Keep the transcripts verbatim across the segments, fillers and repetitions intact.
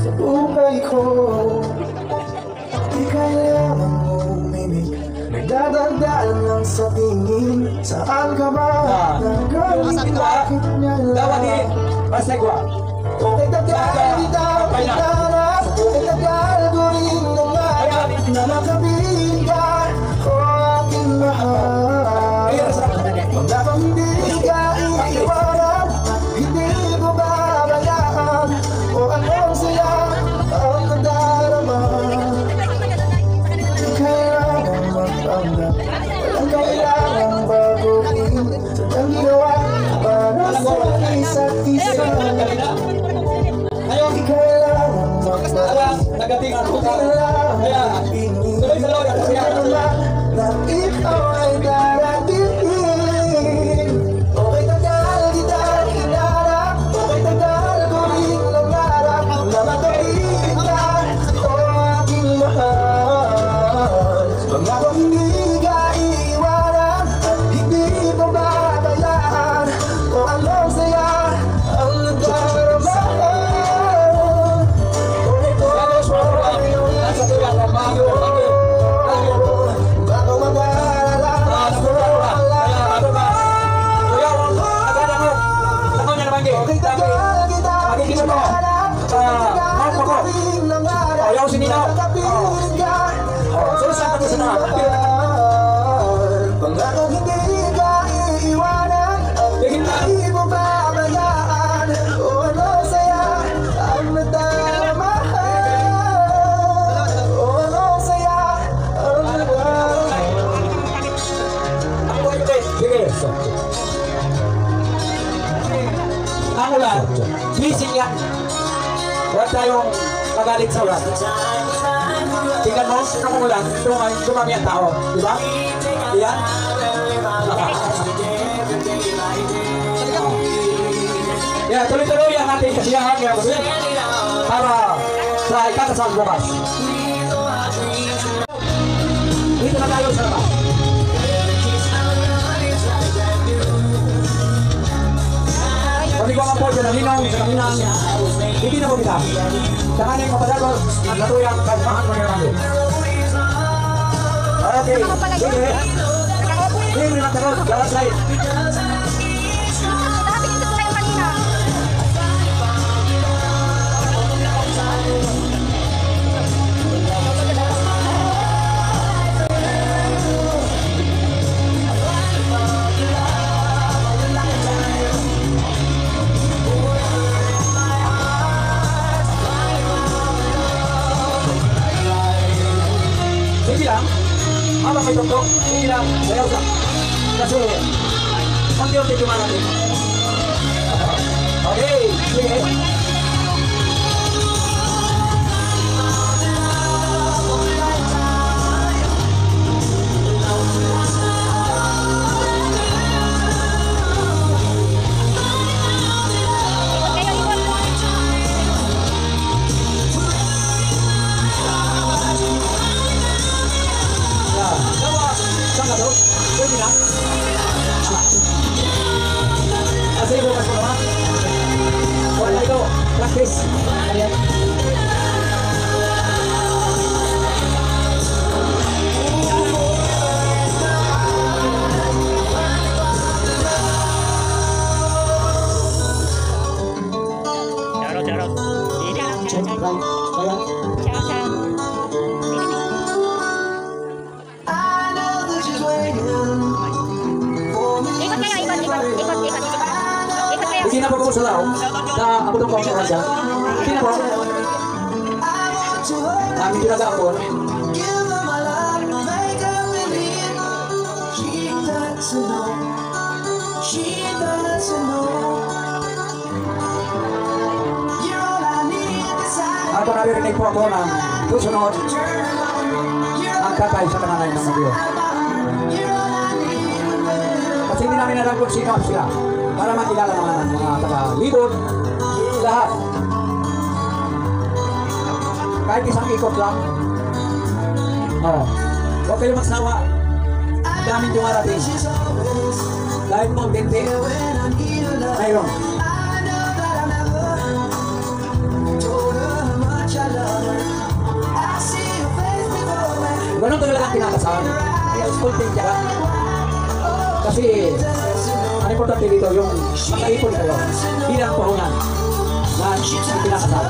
sa buhay ko. Di kailangan mo umimik, nagdadagdaan lang sa tingin. Saan ka ba nanggaling, bakit niya lang? Okay, tagal, di daw itarap. Okay, tagal, guling nangarap na makapiling ka, o aking mahal. Wala bang hindi ka iiwanan, hindi ko babayaan, o anong saya ang nadarama. Di kailangan magpanggap, walang kailangan baguhin, sadyang ginawa para sa isa't isa. Di kailangan magpanggap, Nagatingan ko di ka. kailangan Kaya, pinin, tuloy sa loob. na ikaw ay darating. Okay, tagal kita hinarap, okay, tagal guling nangarap na makapiling ka, o aking mahal. Pangakong hindi ka iiwanan at hindi mo babayaan, o anong saya ang nadarama. Okay, to Nasa tuwa ka ba? bago mag-aalala ako wala. Kuya, agad mo. Ako niya naman kayo. Okay, tagal kita hinarap, Ah, tagal guling nangarap Ayaw sininaw. na makapiling ka, o So, saan ka sa na? pangakong hindi ka iiwanan at hindi mo babayaan, o ano saya ang nadarama, o ano saya ang nadarama. Ako ito eh. Sige. Ang ulan, missing yan. Huwag tayong magalit sa ulan. Tingnan mo, ang ulan, dumami, dumami ang tao. Diba? Yan. Yeah, tuloy-tuloy ang ating kasiyahan ngayon. Para sa ikakasal bukas. Dito na tayo sa labas. Pag ikaw ang po dyan, ang linaw sa kaminang, hindi na po kita. Saka na yung kapadagos, ang latuyang kalmahan mo yung namin. Okay, sige. Sige, may magtakot, galas light. Sige lang. Habang may tuktok, sige lang. Sayaw ka. Kasi, unti-unti kumana natin. Okay, sige. Saan ka daw? Pwede na? Asa yung bukas mo naman? Wala ito. Practice. Ayan. Charot, charot. Ini. Ayan. Ciao, ciao. Ikot kayo, ikot, ikot, ikot, ikot, ikot. Ikot kayo. Hindi na po ko sa lao. Na ako itong kong kanya. Hindi na po. Namin tinaga ako. Ako naririnig po ako ng susunod ang tatay sa kananay ng mga Kasi hindi namin alam kung sino sila para makilala naman ang mga taga-libot lahat. Kahit isang ikot lang. Oh. Huwag kayo magsawa. Daming dumarating. Dahil mo binti. Mayroon. content dyan. Kasi, ang importante dito yung makaipon kayo. Bilang puhunan na yung pinakasama.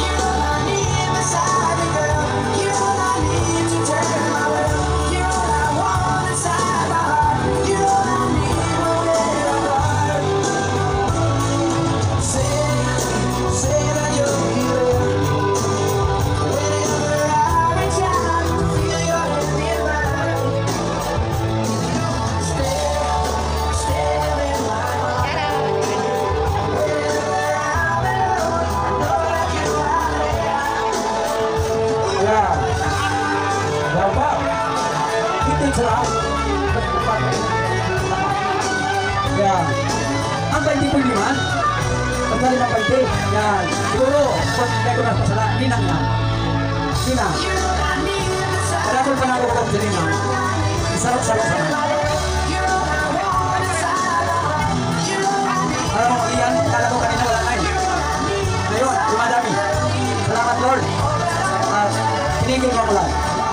Yan. Ang twenty po lima. Pagkali ng twenty. Yan. Siguro, kung hindi ko na pasala, ninang na. Ninang. Kaya kung panalo ko sa ninang, isarap-sarap sa mga. Alam mo, iyan, kala ko kanina wala na eh. Ngayon, dumadami. Salamat Lord. At pinigil mo ko lang.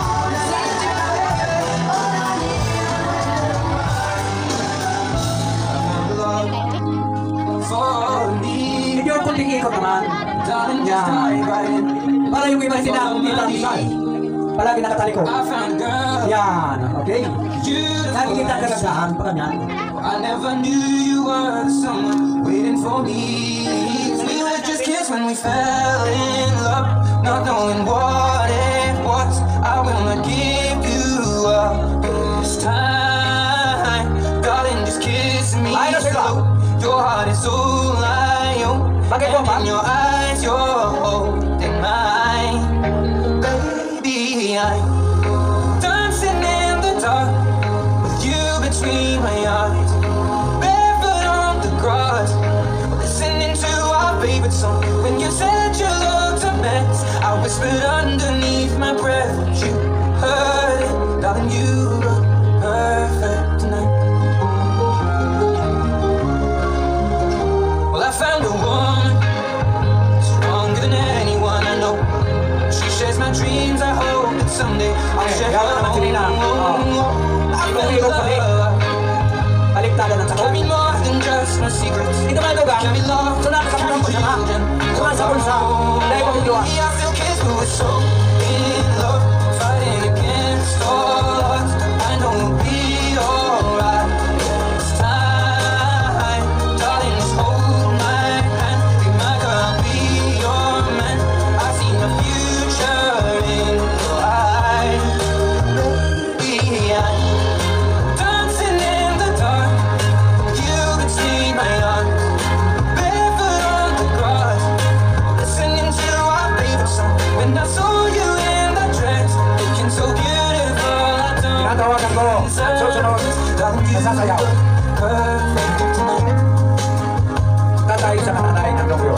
Medyo kunting ikot naman. Yan. Para yung iba hindi na itangisan. Palagi nakatalikod. Yan. Okay? Nakikita kagagahan pa kanyan. I never knew you were someone waiting for me. We were just kids when we fell in love, not knowing what it was. I will not give you up this time, darling. Just kiss me slow. Your heart is all I own, and in your eyes you're holding mine. Baby, I'm dancing in the dark with you between my eyes, barefoot on the grass, listening to our favorite song. When you said you looked a mess, I whispered underneath my breath. You heard it, darling, you look perfect tonight. Well, I found a woman stronger than anyone I know. She shares my dreams. I hope that someday I'll share her home. I found love. Carry more than just my secrets. Carry love. Carry children. I feel kids who are so in love, fighting against all odds. I know we'll be alright this time, darling. Just hold my hand. Be my girl, be your man. I see my future in your eyes. Baby, I'm dancing in the dark, you between my arms, barefoot on the grass, listening to our favorite song. When I saw you in that dress, looking so beautiful, I don't Tinatawagan ko. Susunod. Nasasayaw. perfect tonight. Tatay sa nanay ng Romeo.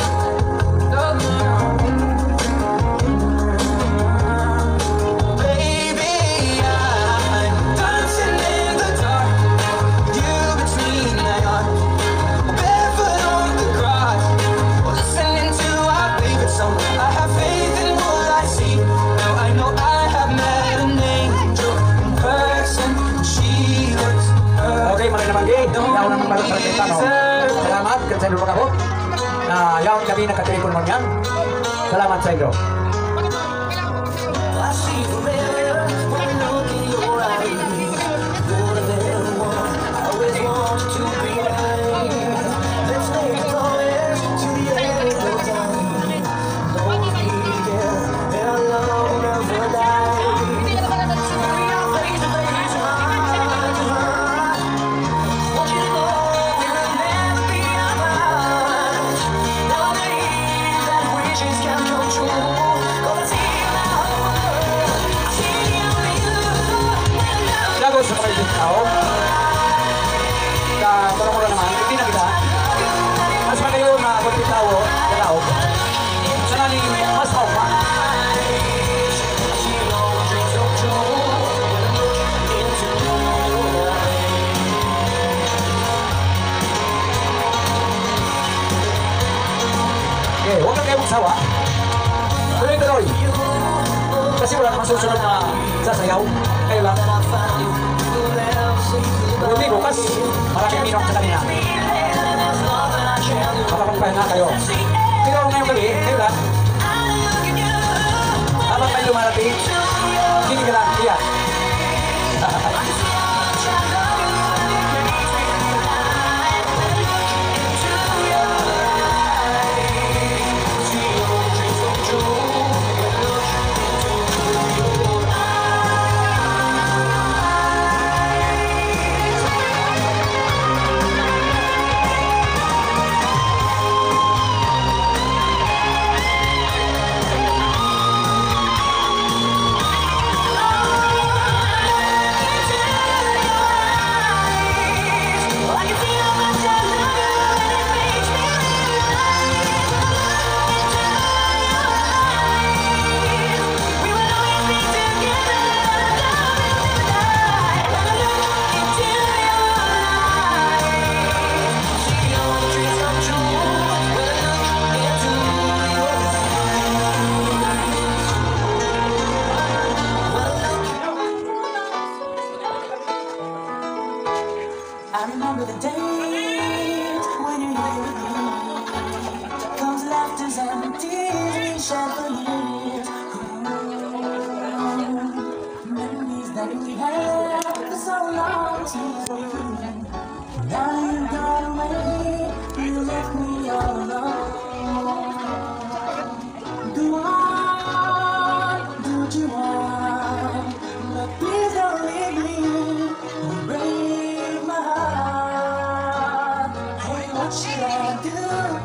Baby, I'm dancing in the dark, you between my arms, barefoot on the grass, listening to our favorite song. I have faith in what I see. Now I know I have met an angel in person. She looks Okay, mga namanggi. Yaw naman balong presenta, no? Salamat, kasi sa lupa ako. Na yaw kami nakatelepon mo niyan. Salamat sa inyo. I see forever when I look in your eyes. You're the very one I always wanted to be mine. Let's make a promise to the end of time. Don't forget that our love will never die. We are face to face, heart to heart. Want you to know we'll never be apart. Now I believe that wishes can come true. Gonna see you now. Lago sa mga ibig tao. Ka, parang mo naman, hindi na kita. Mas magayo na kunti tao, galaw. Sana ni mas hawak pa. Okay, huwag na kayo magsawa. Tuloy-tuloy. Kasi wala namang susunod na sasayaw. Kayo lang. Buti bukas, maraming minok sa kanina. Makapagpahinga kayo. Pero ngayong gabi, kayo lang. Habang kayo lumarating, hindi ka lang, iya. I remember the days when you were with me. Those laughters and tears we shed for years. Memories that we had for so long seem so true. Now you've gone away, you left me all alone. Do I, do what you want, but please don't leave me. Break my heart. Hey, what should I do?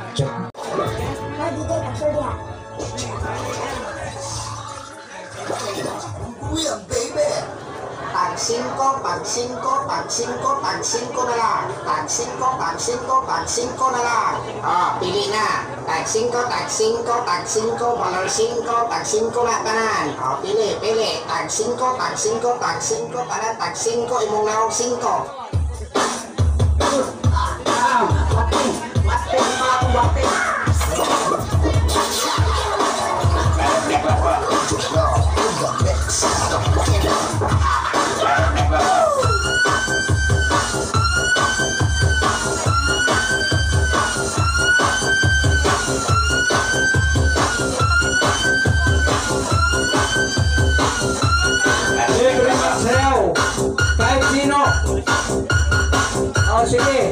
Kuya, baby! Tag singko, tag singko, tag singko, tag singko na lang. Tag singko, tag singko, tag singko na lang. Oh, pili na. Tag singko, tag singko, tag singko, valor singko, tag singko na tanan. Oh, pili, pili. Tag singko, tag singko, tag singko, tanan, tag singko, imong lawag singko. Ah, wate, wate, wate, wate. Kahit sino. Oh, sige.